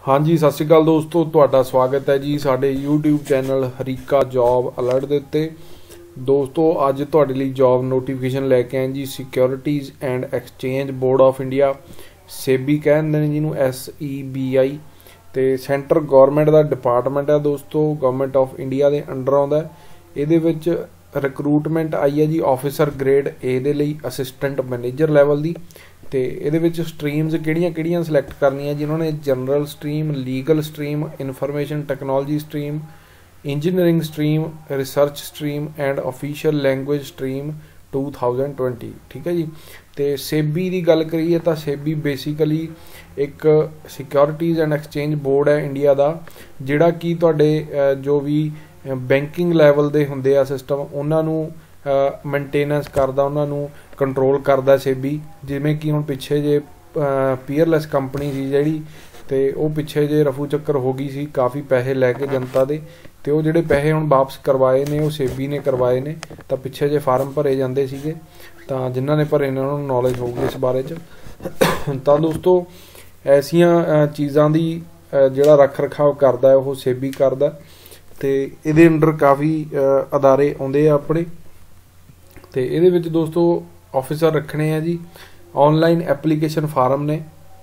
हाँ जी, सत श्री अकाल दोस्तों, तुहाडा स्वागत है जी साडे YouTube channel Harika job alert दे उत्ते। दोस्तों अज तुहाडे लई जॉब नोटिफिकेशन लैके आए जी। Securities and exchange board of India SEBI कहते हैं जिन्होंने SEBI तो सेंटर गौरमेंट का डिपार्टमेंट है दोस्तों, गौरमेंट ऑफ इंडिया के अंडर आउंदा है। इहदे विच रिक्रूटमेंट आई है जी ऑफिसर ग्रेड ए दे लई असिस्टेंट मैनेजर लैवल की। तो ये स्ट्रीम्स किहड़ियां सिलैक्ट करनियां जिन्होंने general stream, legal stream, information technology stream, engineering stream, research stream and official language stream 2020। ठीक है जी। तो सेबी की गल करिए तो सेबी बेसिकली एक सिक्योरिटीज़ एंड एक्सचेंज बोर्ड है इंडिया का, जिहड़ा कि तुहाडे जो भी बैंकिंग लैवल दे हुंदे आ सिस्टम उन्होंने मेनटेनेंस करदा, उन्होंने कंट्रोल करदा सेबी। जिवें कि हुण पिछे जे पीयरलैस कंपनी सी जिहड़ी, ते वो पिछे जे रफू चक्कर हो गई सी, काफ़ी पैसे लैके जनता दे, ते वो जिहड़े पैसे हुण वापस करवाए ने वो सेबी ने करवाए ने। तां पिछे जे फार्म भरे जांदे सीगे, तां जिन्हां ने भरे ने उन्हां नूं नॉलेज होगी इस बारे च। तां दोस्तों ऐसियां चीज़ां दी जिहड़ा रख रखाव करदा है वो सेबी करदा, ते इहदे अंडर काफ़ी अदारे आउंदे आ अपने। तो ये दोस्तों ऑफिसर रखने हैं जी। ऑनलाइन एप्लीकेशन फार्म ने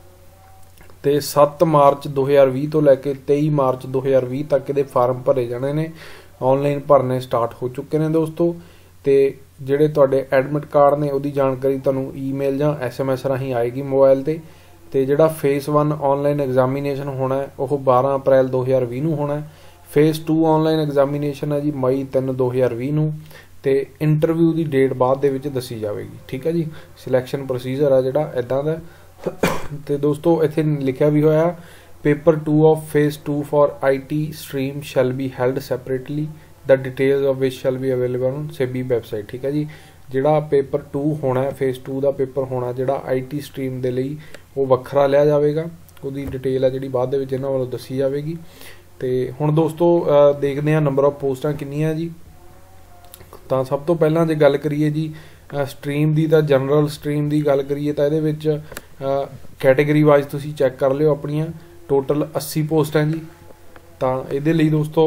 तो 7 मार्च 2020 तो लैके 23 मार्च 2020 तक ये फार्म भरे जाने ने, ऑनलाइन भरने स्टार्ट हो चुके हैं दोस्तों। तो जिहड़े तुहाडे एडमिट कार्ड ने उहदी जानकारी तुहानूं ईमेल जां SMS राहीं आएगी मोबाइल ते। तो जिहड़ा फेस 1 ऑनलाइन एग्जामीनेशन होना है वह 12 अप्रैल 2020 नूं होना है। फेस 2 ऑनलाइन एग्जामीनेशन है जी मई 3 2020 नूं। तो इंटरव्यू की डेट बाद दे विच दसी जाएगी। ठीक है जी। सिलैक्शन प्रोसीजर है जिहड़ा इदां दा। तो दोस्तों इत्थे लिखिया भी होया paper 2 of phase 2 for IT stream shall be held separately, the details of which shall be available on SEBI website. ठीक है जी। जिहड़ा पेपर 2 होना है, फेस 2 का पेपर होना जिहड़ा IT स्ट्रीम दे लई वो वखरा लिया जाएगा, उसकी डिटेल है जिहड़ी बाद दे विच इन्हां वल्लों दसी जाएगी। तो हुण दोस्तों देखते हैं नंबर ऑफ पोस्टां कितनियां जी। तो सब तो पहला जे गल करिए जी स्ट्रीम की, तो जनरल स्ट्रीम की गल करिए तो ये कैटेगरी वाइज तुसी चैक कर लियो अपनियां। टोटल 80 पोस्ट हैं जी। तो ये दोस्तों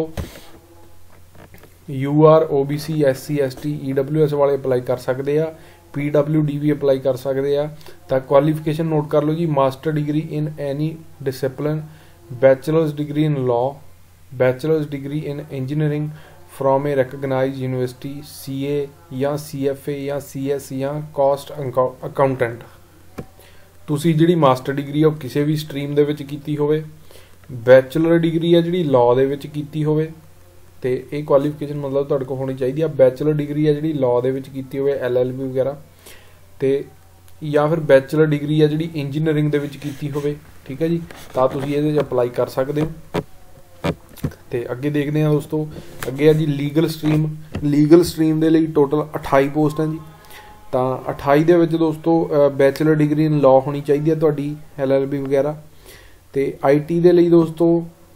UR OBC SC ST EWS वाले अप्लाई कर सकते हैं, PWD भी अप्लाई कर सकते हैं। तो क्वालिफिकेशन नोट कर लो जी, master degree in any discipline, bachelor's degree in law, bachelor's degree in engineering from a recognise university, CA या CFA या CS या कॉस्ट अकाउंटेंट। तुसी जिहड़ी मास्टर डिग्री है किसी भी स्ट्रीम दे विच कीती होवे, बैचलर डिग्री है जिहड़ी लॉ दे विच कीती होवे, ते ये क्वालिफिकेशन मतलब तुहाडे कोल होनी चाहिए। बैचलर डिग्री है जिहड़ी लॉ दे विच कीती होवे, LLB वगैरह, ते या फिर बैचलर डिग्री है जिहड़ी इंजीनियरिंग दे विच कीती होवे। ठीक है जी। तो तुसी इहदे अप्लाई कर सकते हो। तो अगे देखते हैं दोस्तों, अगे है जी लीगल स्ट्रीम। लीगल स्ट्रीम के लिए टोटल 28 पोस्ट हैं जी। तो 28 दे विच दोस्तों बैचलर डिग्री इन लॉ होनी चाहिए तुहाडी, LLB वगैरह। तो IT दे लिए दोस्तों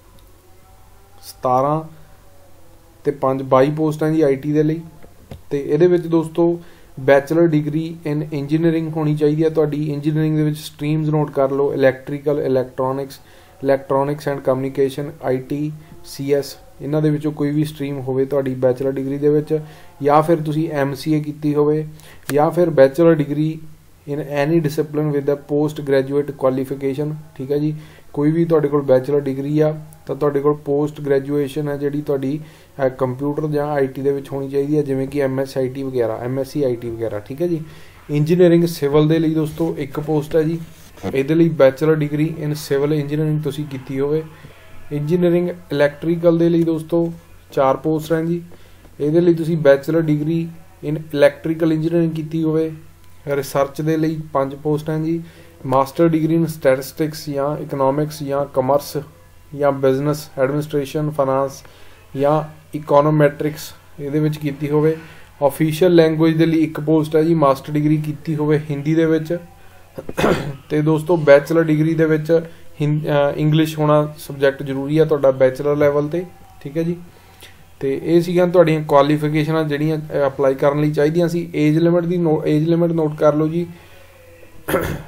17 ते 5 22 पोस्ट हैं जी IT दे लिए। तो ये दोस्तों बैचलर डिग्री इन इंजीनियरिंग होनी चाहिए तुहाडी। इंजीनियरिंग दे विच स्ट्रीम्स नोट कर लो, electrical, electronics and communication, IT CS, इन्हां दे विचों कोई भी स्ट्रीम होवे तुहाडी बैचलर डिग्री दे विच, या फिर तुसी MCA कीती होवे, या फिर bachelor degree in any discipline with the post graduate qualification. ठीक है जी। कोई भी तुहाडे कोल बैचलर डिग्री आ तो तुहाडे कोल पोस्ट ग्रैजुएशन है जिहड़ी तुहाडी कंप्यूटर जां IT दे विच होनी चाहिए, जिवें कि MSc वगैरह, MSc IT वगैरह। ठीक है जी। इंजीनियरिंग सिविल दे लई दोस्तों 1 पोस्ट है जी। इहदे लई bachelor degree in civil engineering तुसी कीती होवे। इंजीनियरिंग इलैक्ट्रीकल दे लई दोस्तों 4 पोस्ट हैं जी। इहदे लई तुसी bachelor degree in electrical engineering कीती होवे। रिसर्च दे लई 5 पोस्ट हैं जी। मास्टर डिग्री इन स्टैटिस्टिक्स या इकनॉमिक्स या कमर्स या बिजनेस एडमिनिस्ट्रेशन, फाइनांस या इकोनोमैट्रिक्स इहदे विच कीती होवे। ऑफिशियल लैंगुएज दे लई 1 पोस्ट है जी, मास्टर डिग्री कीती होवे हिंदी दे विच। ते दोस्तों बैचलर डिग्री दे विच इंग्लिश होना सबजैक्ट जरूरी है तुहाडा बैचलर लैवल ते। ठीक है जी। तो ये सीगियां तुहाडीआं क्वालिफिकेशनां जिहड़ियां अप्लाई करन लई चाहीदियां सी। एज लिमिट नोट कर लो जी।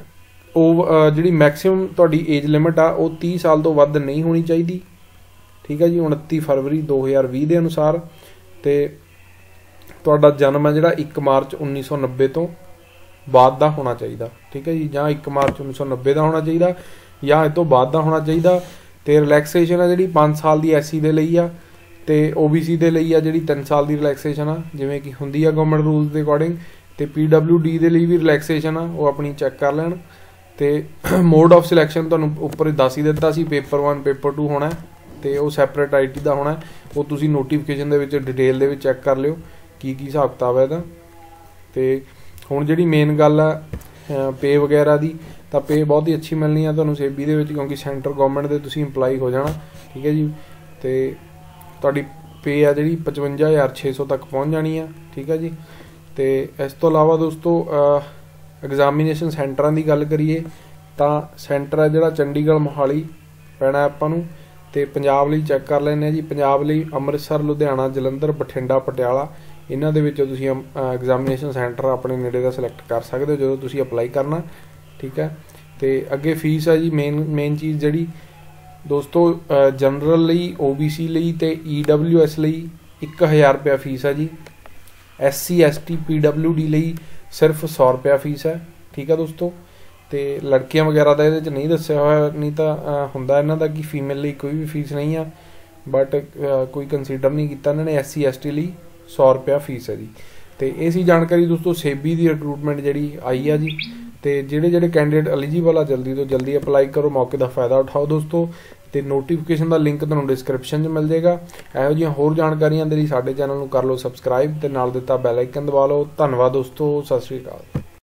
ਜਿਹੜੀ ਮੈਕਸਿਮਮ ਤੁਹਾਡੀ ਏਜ ਲਿਮਿਟ ਆ ਉਹ 30 ਸਾਲ ਤੋਂ ਵੱਧ ਨਹੀਂ ਹੋਣੀ ਚਾਹੀਦੀ। ਠੀਕ ਹੈ ਜੀ, 29 ਫਰਵਰੀ 2020 ਦੇ ਅਨੁਸਾਰ। ਤੇ ਤੁਹਾਡਾ ਜਨਮ ਹੈ ਜਿਹੜਾ 1 ਮਾਰਚ 1990 ਤੋਂ ਬਾਅਦ ਦਾ ਹੋਣਾ ਚਾਹੀਦਾ। ਠੀਕ ਹੈ ਜੀ, ਜਾਂ 1 ਮਾਰਚ 1990 ਦਾ ਹੋਣਾ ਚਾਹੀਦਾ ਜਾਂ ਇਹ ਤੋਂ ਬਾਅਦ ਦਾ ਹੋਣਾ ਚਾਹੀਦਾ। ਤੇ ਰਿਲੈਕਸੇਸ਼ਨ ਆ ਜਿਹੜੀ 5 ਸਾਲ ਦੀ SC ਦੇ ਲਈ ਆ, ਤੇ OBC ਦੇ ਲਈ ਆ ਜਿਹੜੀ 3 ਸਾਲ ਦੀ ਰਿਲੈਕਸੇਸ਼ਨ ਆ, ਜਿਵੇਂ ਕਿ ਹੁੰਦੀ ਆ ਗਵਰਨਮੈਂਟ ਰੂਲਸ ਦੇ ਅਕੋਰਡਿੰਗ। ਤੇ PWD ਦੇ ਲਈ ਵੀ ਰਿਲੈਕਸੇਸ਼ਨ ਆ, ਉਹ ਆਪਣੀ ਚੈੱਕ ਕਰ ਲੈਣ। ਤੇ ਮੋਡ ਆਫ ਸਿਲੈਕਸ਼ਨ ਤੁਹਾਨੂੰ ਉੱਪਰ ਦੱਸ ਹੀ ਦਿੱਤਾ ਸੀ, ਪੇਪਰ 1 ਪੇਪਰ 2 ਹੋਣਾ, ਤੇ ਉਹ ਸੈਪਰੇਟ IT ਦਾ ਹੋਣਾ। ਉਹ ਤੁਸੀਂ ਨੋਟੀਫਿਕੇਸ਼ਨ ਦੇ ਵਿੱਚ ਡਿਟੇਲ ਦੇ ਵਿੱਚ ਚੈੱਕ ਕਰ ਲਿਓ ਕੀ ਹਿਸਾਬ ਕਿਤਾਬ ਹੈ ਇਹਦਾ। ਤੇ ਹੁਣ ਜਿਹੜੀ ਮੇਨ ਗੱਲ ਆ ਪੇ ਵਗੈਰਾ ਦੀ, ਤਾਂ ਪੇ ਬਹੁਤ ਹੀ ਅੱਛੀ ਮਿਲਣੀ ਆ ਤੁਹਾਨੂੰ SEBI ਦੇ ਵਿੱਚ, ਕਿਉਂਕਿ ਸੈਂਟਰ ਗਵਰਨਮੈਂਟ ਦੇ ਤੁਸੀਂ ਇੰਪਲਾਈ ਹੋ ਜਾਣਾ। ਠੀਕ ਹੈ ਜੀ, ਤੇ ਤੁਹਾਡੀ ਪੇ ਆ ਜਿਹੜੀ 55,600 ਤੱਕ ਪਹੁੰਚ ਜਾਣੀ ਆ। ਠੀਕ ਹੈ ਜੀ, ਤੇ ਇਸ ਤੋਂ ਇਲਾਵਾ ਦੋਸਤੋ ਐਗਜ਼ਾਮੀਨੇਸ਼ਨ ਸੈਂਟਰਾਂ ਦੀ ਗੱਲ ਕਰੀਏ ਤਾਂ ਸੈਂਟਰ ਹੈ ਜਿਹੜਾ ਚੰਡੀਗੜ੍ਹ ਮੋਹਾਲੀ ਪੈਣਾ ਆਪਾਂ ਨੂੰ। ਤੇ ਪੰਜਾਬ ਲਈ ਚੈੱਕ ਕਰ ਲੈਂਦੇ ਹਾਂ ਜੀ। ਪੰਜਾਬ ਲਈ ਅੰਮ੍ਰਿਤਸਰ, ਲੁਧਿਆਣਾ, ਜਲੰਧਰ, ਬਠਿੰਡਾ, ਪਟਿਆਲਾ, ਇਹਨਾਂ ਦੇ ਵਿੱਚੋਂ ਤੁਸੀਂ ਐਗਜ਼ਾਮੀਨੇਸ਼ਨ ਸੈਂਟਰ ਆਪਣੇ ਨੇੜੇ ਦਾ ਸਿਲੈਕਟ ਕਰ ਸਕਦੇ ਹੋ ਜਦੋਂ ਤੁਸੀਂ ਅਪਲਾਈ ਕਰਨਾ। ਠੀਕ ਹੈ, ਤੇ ਅੱਗੇ ਫੀਸ ਹੈ ਜੀ ਮੇਨ ਚੀਜ਼ ਜਿਹੜੀ ਦੋਸਤੋ, ਜਨਰਲ ਲਈ, OBC ਲਈ ਤੇ EWS ਲਈ 1000 ਰੁਪਇਆ ਫੀਸ ਹੈ ਜੀ। SC ST PWD ਲਈ ਸਿਰਫ 100 ਰੁਪਇਆ ਫੀਸ ਹੈ। ਠੀਕ ਹੈ ਦੋਸਤੋ, ਤੇ ਲੜਕੀਆਂ ਵਗੈਰਾ ਦਾ ਇਹਦੇ 'ਚ ਨਹੀਂ ਦੱਸਿਆ ਹੋਇਆ, ਨਹੀਂ ਤਾਂ ਹੁੰਦਾ ਇਹਨਾਂ ਦਾ ਕਿ ਫੀਮੇਲ ਲਈ ਕੋਈ ਵੀ ਫੀਸ ਨਹੀਂ ਆ, ਬਟ ਕੋਈ ਕੰਸੀਡਰ ਨਹੀਂ ਕੀਤਾ ਇਹਨਾਂ ਨੇ। SC ST ਲਈ 100 ਰੁਪਇਆ ਫੀਸ ਹੈ ਜੀ। ਤੇ ਇਹ ਸੀ ਜਾਣਕਾਰੀ ਦੋਸਤੋ SEBI ਦੀ ਰਿਕਰੂਟਮੈਂਟ ਜਿਹੜੀ ਆਈ ਆ ਜੀ। ਤੇ ਜਿਹੜੇ ਕੈਂਡੀਡੇਟ ਐਲੀਜੀਬਲ ਆ ਜਲਦੀ ਤੋਂ ਜਲਦੀ ਅਪਲਾਈ ਕਰੋ, ਮੌਕੇ ਦਾ ਫਾਇਦਾ ਉਠਾਓ ਦੋਸਤੋ। ਤੇ ਨੋਟੀਫਿਕੇਸ਼ਨ ਦਾ ਲਿੰਕ ਤੁਹਾਨੂੰ ਡਿਸਕ੍ਰਿਪਸ਼ਨ 'ਚ ਮਿਲ ਜਾਏਗਾ। ਇਹੋ ਜਿਹੀਆਂ ਹੋਰ ਜਾਣਕਾਰੀਆਂ ਦੇ ਲਈ ਸਾਡੇ ਚੈਨਲ ਨੂੰ ਕਰ ਲਓ ਸਬਸਕ੍ਰਾਈਬ ਤੇ ਨਾਲ ਦਿੱਤਾ ਬੈਲ ਆਈਕਨ ਦਬਾ ਲਓ। ਧੰਨਵਾਦ ਦੋਸਤੋ, ਸਤਿ ਸ਼੍ਰੀ ਅਕਾਲ।